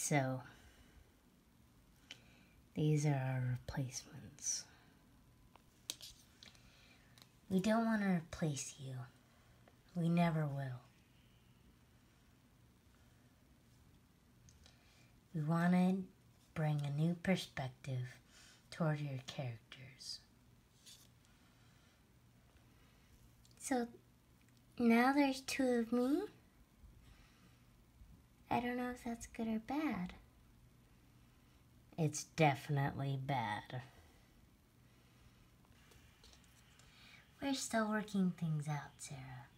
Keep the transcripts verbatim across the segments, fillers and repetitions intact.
So, these are our replacements. We don't want to replace you. We never will. We want to bring a new perspective toward your characters. So, now there's two of me. I don't know if that's good or bad. It's definitely bad. We're still working things out, Sarah.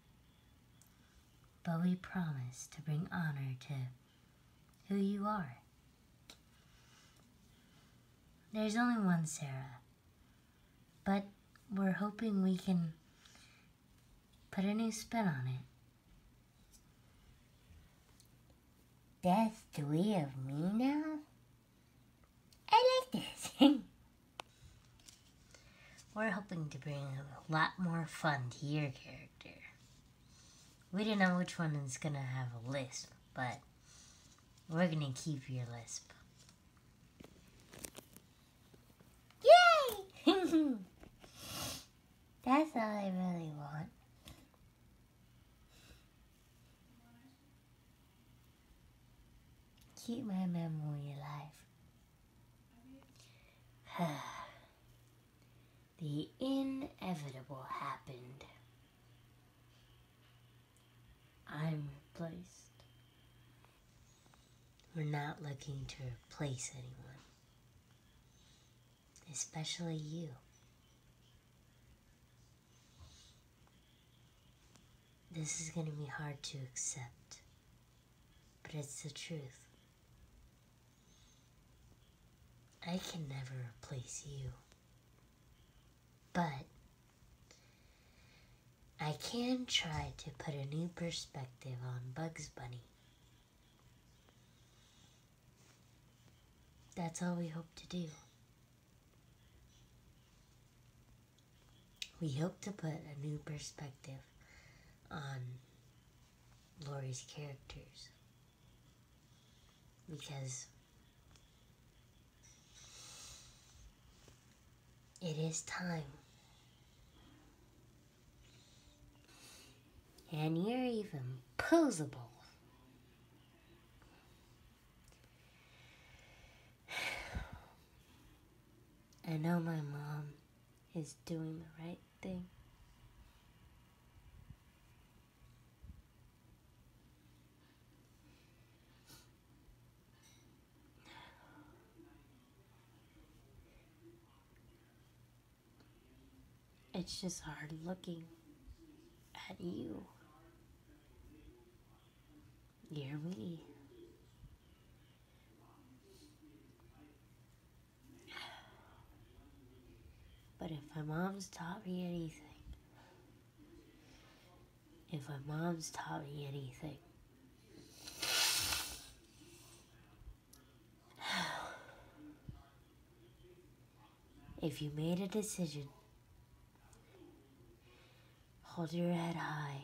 But we promise to bring honor to who you are. There's only one Sarah, but we're hoping we can put a new spin on it. That's three of me now? I like this. We're hoping to bring a lot more fun to your character. We don't know which one is going to have a lisp, but we're going to keep your lisp. Yay! That's all I really want. Keep my memory alive. The inevitable happened. I'm replaced. We're not looking to replace anyone, especially you. This is going to be hard to accept, but it's the truth. I can never replace you, but I can try to put a new perspective on Bugs Bunny. That's all we hope to do. We hope to put a new perspective on Lori's characters, because it is time. And you're even posable. I know my mom is doing the right thing. It's just hard looking at you. You're me. But if my mom's taught me anything, if my mom's taught me anything, if you made a decision, hold your head high,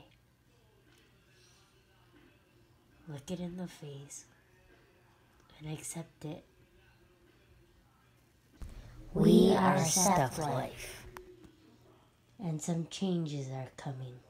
look it in the face, and accept it. We are Stuff Life, and some changes are coming.